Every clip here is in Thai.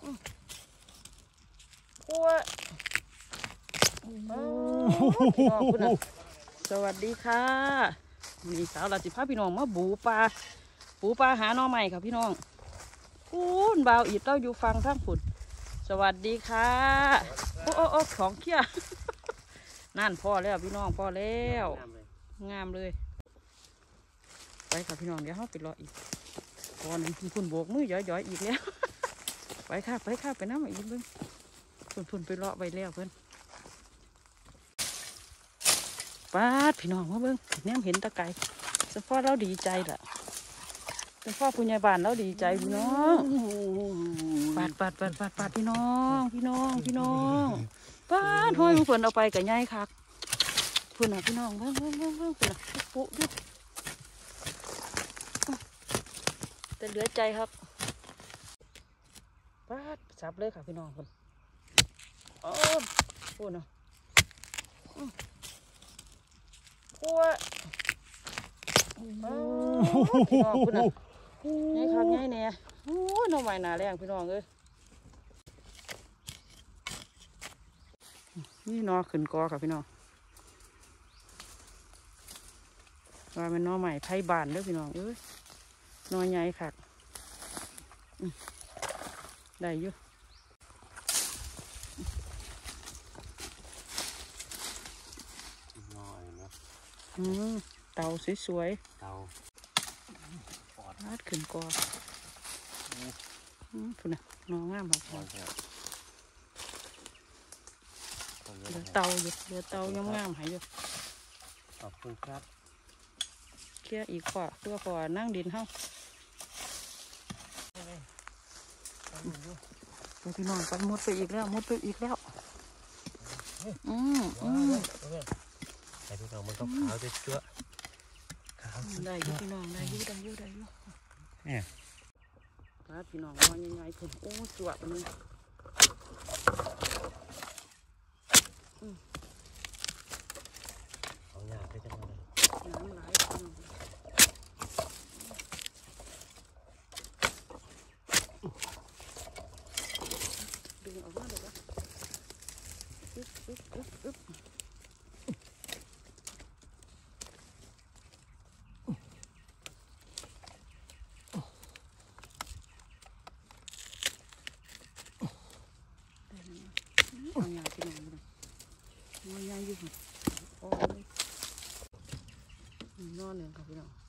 พัวสวัสดีค่ะมีสาวราชิพาพี่น้องมาปูปลาหาหน่อใหม่ค่ะพี่น้องคุณบ่าวอีดเราอยู่ฟังทั้งฝุ่นสวัสดีค่ะโอ้ของเขี้ยนั่นพ่อแล้วพี่น้องพ่อแล้วงามเลยไปค่ะพี่น้องเดี๋ยวเขาไปรออีกพอหนึ่งคุณโบกมือย้อยอีกแล้วไปค่ะไปน้ำมาอีกเพิ่งคุณไปรอไปแล้วเพิ่นป้าพี่น้องมาเบิ้งเนี่ยเห็นตะไคร้เฉพาะเราดีใจล่ะเฉพาะคุณยายบ้านเราดีใจพี่น้องปาดพี่น้องป้าห้อยเพิ่นเอาไปกับยายคักพุ่นน่ะพี่น้องเบิ้งพุ่นน่ะปุ๊บแต่เหลือใจครับป้าจับเลยค่ะพี่น้องคนโอ้พูดเนาะพัวพี่น้องพูดน่ะง่ายครับง่ายเนี่ยโอ้ยน้องใหม่หนาแรงพี่น้องเอ้ยนี่นอขึ้นกอค่ะพี่น้องว่าเป็นน้อใหม่ไผ่บานเด้อพี่น้องเอ้ยนอใหญ่ค่ะได้อยู่เตาสวยๆเตาลาดขึ้นกอพุ่นน่ะนองามแบบเหลือเตาอยู่เหลือเตางามหายอยู่ขอบคุณครับเคี่ยอีกขอเพื่อขอนั่งดินเฮาพี่น้องไปมุดไปอีกแล้วแต่พี่น้องมันก็ขาวจะเจือขาวได้อยู่พี่น้องได้อยู่เนี่ยพี่น้องนอนยังไงถึงโอ้สวยมันเอาหยาบได้จังเลยน้ำไหลดึงออกมาเลยอึ๊บเอาหยาพี่น้องเลยเอาหยาอยู่โอ้ยนอนหนึ่งค่ะพี่น้อง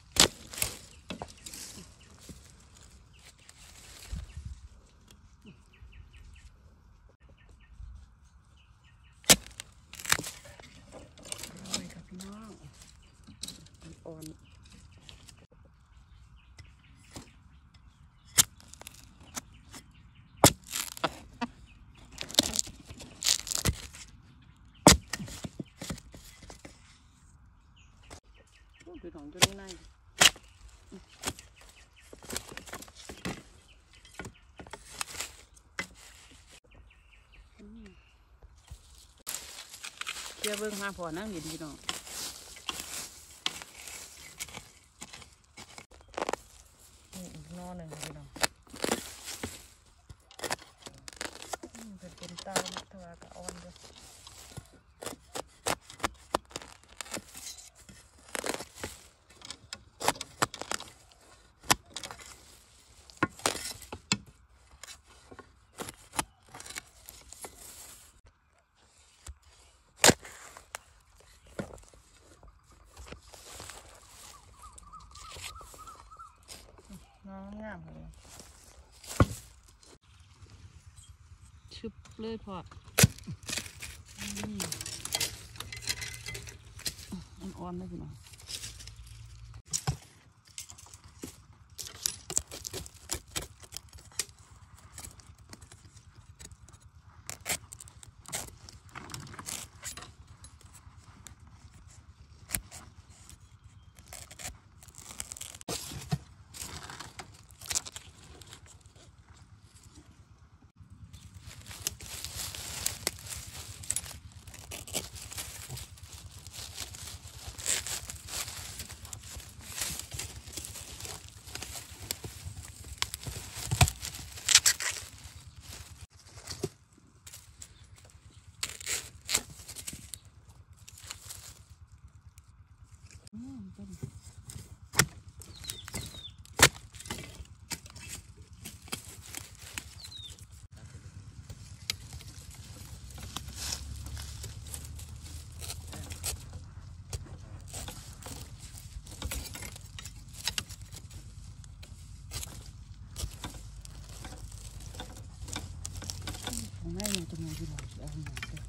อ่อนพี่น้องตัวนี้ในเชื่อเบิ้งมาพอนั่งดีพี่น้องนอนหนึ่งพี่น้องเป็นเตาทวากระอ่อนด้วยงามเลยชุบเลยพออ่อนๆเลยพี่น้องในมันจะมีที่หลังเอาหน่อยเด้อ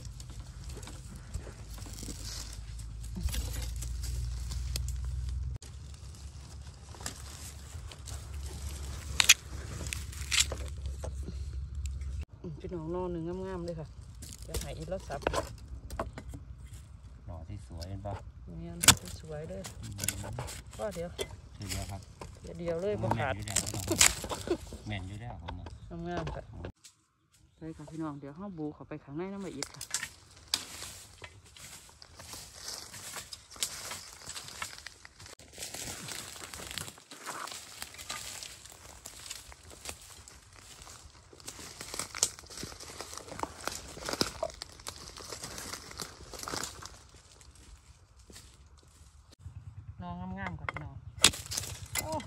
พี่น้องนอนหนึ่งงามๆเลยค่ะจะหายอีกแล้วสับหน่อที่สวยเห็นปะเนี่ยสวยเลยก็เดี๋ยวเดียวครับเดียวเลยบ่ขาดแม่นอยู่แล้วผมงามๆค่ะไปค่ะพี่น้องเดี๋ยวห้องบูเขาไปข้างในน้ำละเอียดค่ะน้องงามๆค่ะพี่น้องโอ้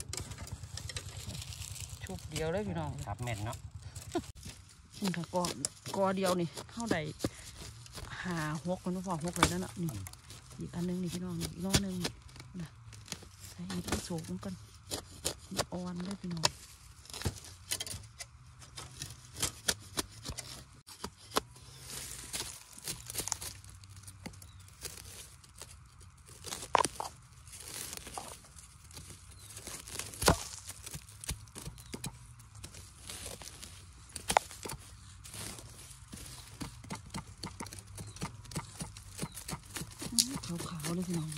ชุบเดียวเลยพี่น้องครับแม่นเนาะนี่ค่ะกอเดียวนี่เท่าใดหาหกมันพอหกเลยนั่นน่ะนี่อีกอันนึงนี่พี่น้องอีกน้อนึงนะใส่อีกต้องโศกมันกันอ่อนเลยพี่น้องขาวๆเลยพี่น้อง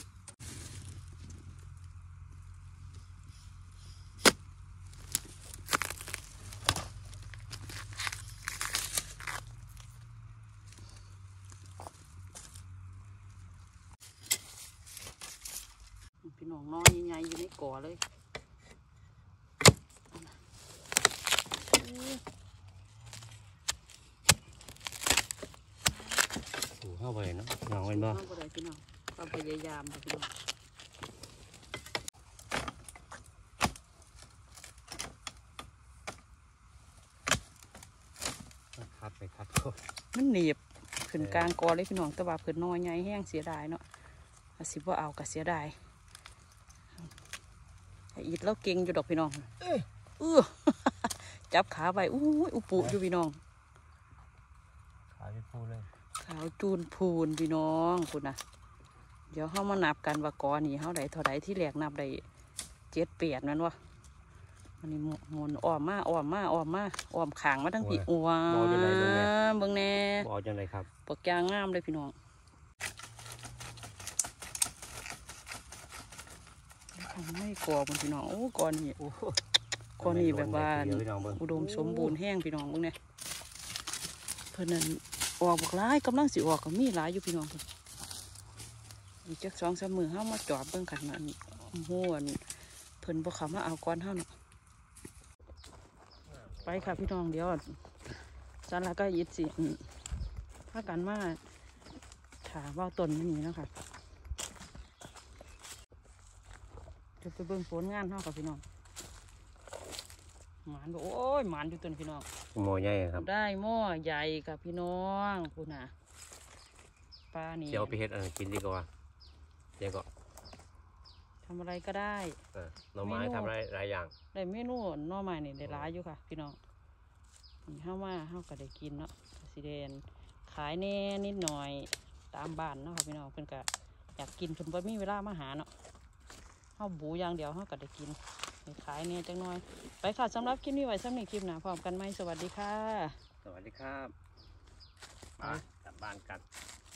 พี่น้องน้อยใหญ่ๆอยู่ในก่อเลยถูเข้าไปเนาะหน่อเป็นบ่น้องก็ได้พี่น้องความพยายามค่ะพี่น้องครับไปครับมันหนีบขึ้นกลางกอเลยพี่น้องแต่ว่าเพิ่นน้อยใหญ่แห้งเสียดายเนาะอาสิบ่เอาก็เสียดายไอ้อีดเราเก่งอยู่ดอกพี่น้องจับขาไปอู้ยอุปุอยู่พี่น้องขาจะพูดเลยขาวจูนพูนพี่น้องคุณนะเดี๋ยวเขามานับกันว่ากอนี่เขาได้เท่าใดที่แหลกนับได้7-8นั่นวะมันนี่หมุนอ้อมมาอ้อมขางมาทั้งปีอ้วเบิ่งแน่บอกจังไรครับปกยางงามเลยพี่น้องทำให้กอบนพี่น้องโอ้กอนี่กอนี่แบบว่าอุดมสมบูรณ์แห้งพี่น้องเบิ่งเนี่ยเพิ่นนั่นออกบักหลายกำลังสิออกก็มีหลายอยู่พี่น้องเพิ่นอีกจัก2-3 มื้อเฮามาจอบเบิ่งกันอันโหอันเพิ่นบ่เข้ามาเอาก่อนเฮาเนาะไปค่ะพี่น้องเดี๋ยวจันละก็ยิดสิพากันมาถามว่าต้นนี้เนาะค่ะจะไปเบิ่งผลงานเฮาค่ะพี่น้องหมานบอกโอ้ยหมานอยู่ต้นพี่น้องหม้อใหญ่ครับได้หม้อใหญ่ค่ะพี่น้องคุณน่ะปลานี่เดี๋ยวไปเฮ็ดอะไรกินดีกว่าเดี๋ยวก็ทำอะไรก็ได้หน่อไม้ทำอะไรหลายอย่างได้เมนูหน่อไม้นี่ได้หลายอยู่ค่ะพี่น้องนี่เฮามาเฮาก็ได้กินเนาะสิเดนขายแน่นิดหน่อยตามบ้านเนาะค่ะพี่น้องเพิ่นก็อยากกินเพิ่นบ่มีเวลามาหาเนาะเฮาบูอย่างเดียวเฮาก็ได้กินขายแน่จังน้อยไปค่ะสำหรับคลิปนี้ไว้สำหรับคลิปหน้าพร้อมกันไหมสวัสดีค่ะสวัสดีครับมากลับบ้านกัน